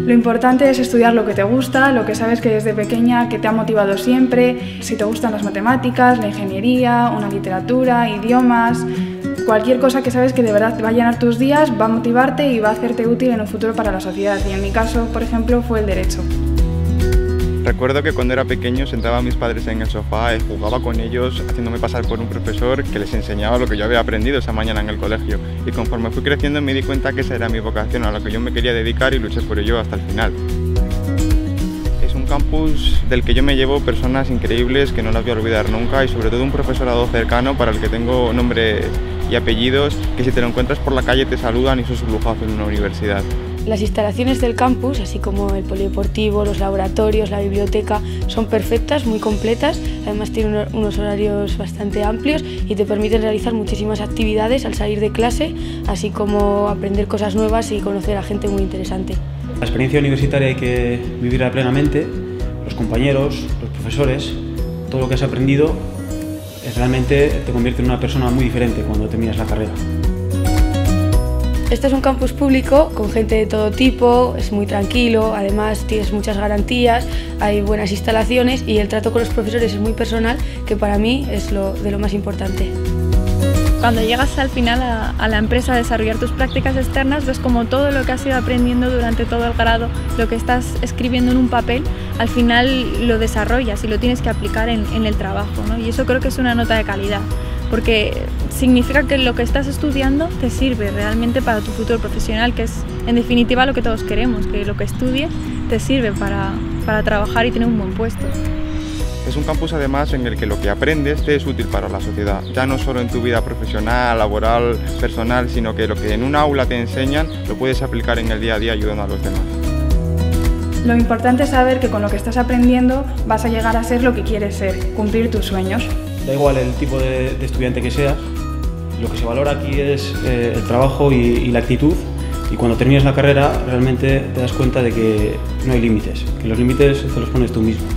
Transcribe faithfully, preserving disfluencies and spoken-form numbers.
Lo importante es estudiar lo que te gusta, lo que sabes que desde pequeña que te ha motivado siempre, si te gustan las matemáticas, la ingeniería, una literatura, idiomas, cualquier cosa que sabes que de verdad va a llenar tus días, va a motivarte y va a hacerte útil en un futuro para la sociedad. Y en mi caso, por ejemplo, fue el derecho. Recuerdo que cuando era pequeño sentaba a mis padres en el sofá y jugaba con ellos haciéndome pasar por un profesor que les enseñaba lo que yo había aprendido esa mañana en el colegio. Y conforme fui creciendo me di cuenta que esa era mi vocación, a la que yo me quería dedicar y luché por ello hasta el final. Es un campus del que yo me llevo personas increíbles que no las voy a olvidar nunca y sobre todo un profesorado cercano para el que tengo nombre y apellidos que si te lo encuentras por la calle te saludan y eso es un lujazo en una universidad. Las instalaciones del campus, así como el polideportivo, los laboratorios, la biblioteca, son perfectas, muy completas, además tienen unos horarios bastante amplios y te permiten realizar muchísimas actividades al salir de clase, así como aprender cosas nuevas y conocer a gente muy interesante. La experiencia universitaria hay que vivirla plenamente, los compañeros, los profesores, todo lo que has aprendido realmente te convierte en una persona muy diferente cuando terminas la carrera. Este es un campus público con gente de todo tipo, es muy tranquilo, además tienes muchas garantías, hay buenas instalaciones y el trato con los profesores es muy personal, que para mí es lo, de lo más importante. Cuando llegas al final a, a la empresa a desarrollar tus prácticas externas, ves como todo lo que has ido aprendiendo durante todo el grado, lo que estás escribiendo en un papel, al final lo desarrollas y lo tienes que aplicar en, en el trabajo, ¿no? Y eso creo que es una nota de calidad, porque significa que lo que estás estudiando te sirve realmente para tu futuro profesional, que es en definitiva lo que todos queremos, que lo que estudies te sirve para, para trabajar y tener un buen puesto. Es un campus además en el que lo que aprendes te es útil para la sociedad, ya no solo en tu vida profesional, laboral, personal, sino que lo que en un aula te enseñan lo puedes aplicar en el día a día ayudando a los demás. Lo importante es saber que con lo que estás aprendiendo vas a llegar a ser lo que quieres ser, cumplir tus sueños. Da igual el tipo de, de estudiante que seas, lo que se valora aquí es eh, el trabajo y, y la actitud, y cuando terminas la carrera realmente te das cuenta de que no hay límites, que los límites te los pones tú mismo.